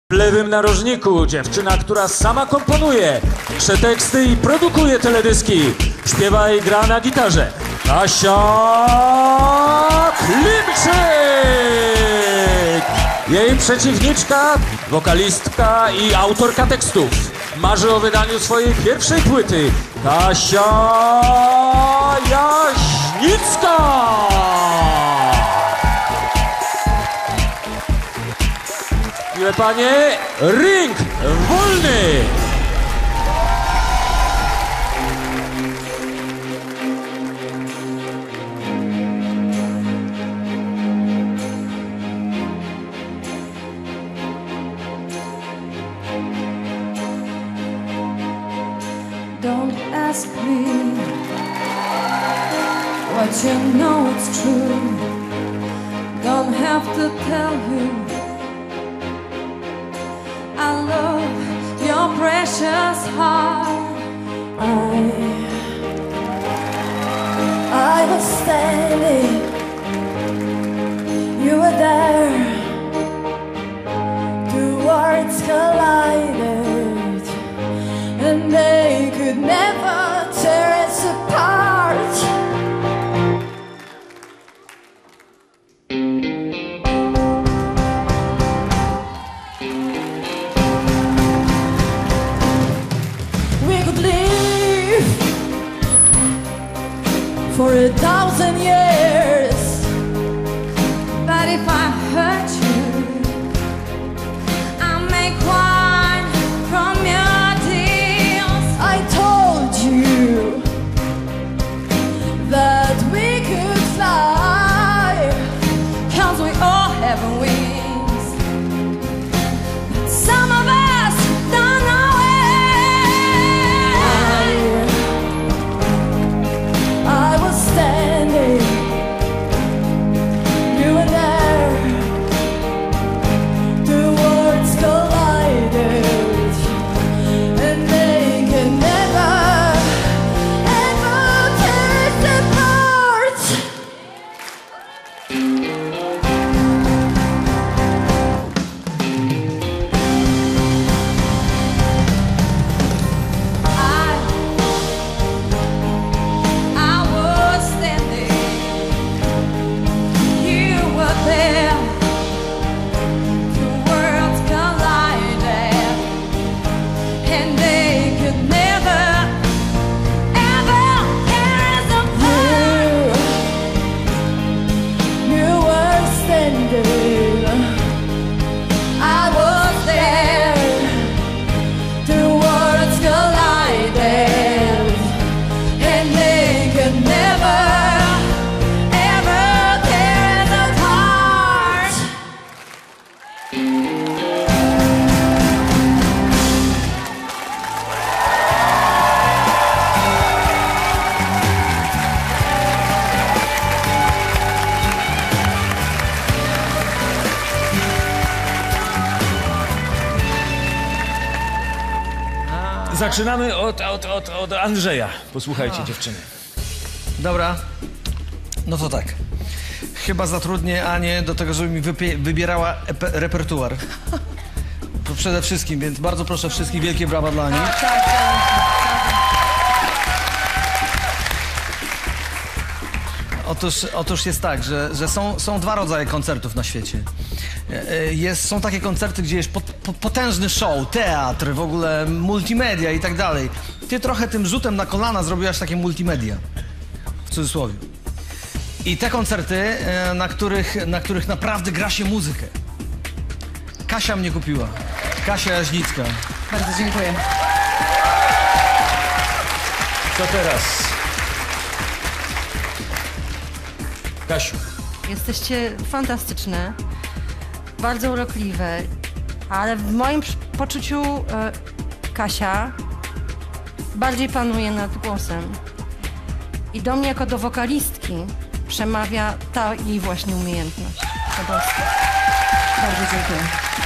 W lewym narożniku dziewczyna, która sama komponuje, pisze teksty i produkuje teledyski. Śpiewa i gra na gitarze. Kasia Klimczyk! Jej przeciwniczka, wokalistka i autorka tekstów. Marzy o wydaniu swojej pierwszej płyty. Kasia Jaśnicka! Miłe panie, ring wolny! Don't ask me what you know it's true. Don't have to tell you I love your precious heart. I was standing, you were there. Two words collided, and they could never tear us apart. We could live for 1,000 years, but if I hurt you, I'll make wine from your tears. I told you that we could fly, 'cause we all have wings, but some of us don't know it. I was standing, you were there. Two words collided, and they can never, ever tear us apart. I was standing, you were there. Two worlds collided, and they could never, ever tear us apart. You were standing, I was there. Two worlds collided, and they could never, ever tear us apart. Zaczynamy od Andrzeja. Posłuchajcie, dziewczyny. Dobra, no to tak. Chyba zatrudnię Anię do tego, żeby mi wybierała repertuar. To przede wszystkim, więc bardzo proszę wszystkich, wielkie brawa dla Ani. Otóż jest tak, że są dwa rodzaje koncertów na świecie. Są takie koncerty, gdzie jest potężny show, teatr, w ogóle multimedia i tak dalej. Ty trochę tym rzutem na kolana zrobiłaś takie multimedia, w cudzysłowie. I te koncerty, na których naprawdę gra się muzykę. Kasia mnie kupiła. Kasia Jaśnicka. Bardzo dziękuję. Co teraz? Kasiu. Jesteście fantastyczne, bardzo urokliwe, ale w moim poczuciu Kasia bardziej panuje nad głosem. I do mnie jako do wokalistki przemawia ta jej właśnie umiejętność. Po prostu. Bardzo dziękuję.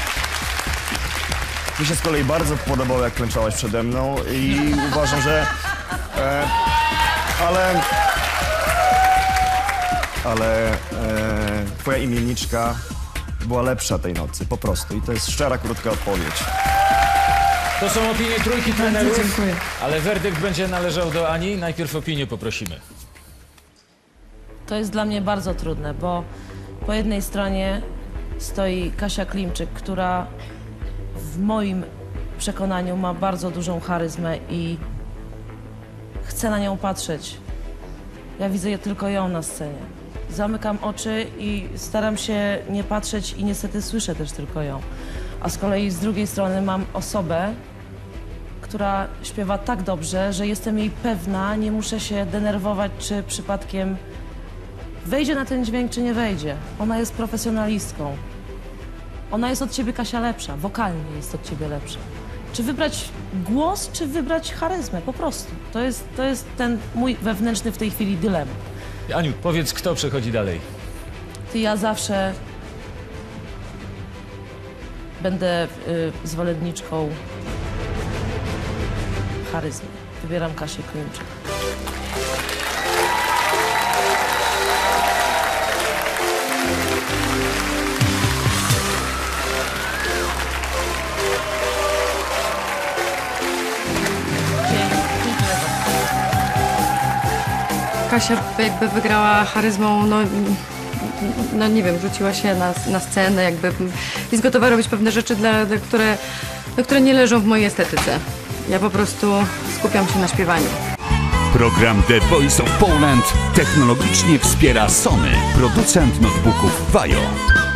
Mi się z kolei bardzo podobało, jak klęczałaś przede mną i uważam, że... ale twoja imienniczka była lepsza tej nocy, po prostu. I to jest szczera, krótka odpowiedź. To są opinie trójki trenerów, dziękuję. ale werdykt będzie należał do Ani. Najpierw opinię poprosimy. To jest dla mnie bardzo trudne, bo po jednej stronie stoi Kasia Klimczyk, która w moim przekonaniu ma bardzo dużą charyzmę i chcę na nią patrzeć. Ja widzę tylko ją na scenie. Zamykam oczy i staram się nie patrzeć i niestety słyszę też tylko ją. A z kolei z drugiej strony mam osobę, która śpiewa tak dobrze, że jestem jej pewna, nie muszę się denerwować, czy przypadkiem wejdzie na ten dźwięk, czy nie wejdzie. Ona jest profesjonalistką. Ona jest od ciebie, Kasia, lepsza. Wokalnie jest od ciebie lepsza. Czy wybrać głos, czy wybrać charyzmę? Po prostu. To jest ten mój wewnętrzny w tej chwili dylemat. Aniu, powiedz, kto przechodzi dalej. Ja zawsze będę zwolenniczką charyzmy. Wybieram Kasię Klimczyk. Kasia jakby wygrała charyzmą, no nie wiem, rzuciła się na scenę, jakby jest gotowa robić pewne rzeczy, które nie leżą w mojej estetyce. Ja po prostu skupiam się na śpiewaniu. Program The Voice of Poland technologicznie wspiera Sony, producent notebooków Vajo.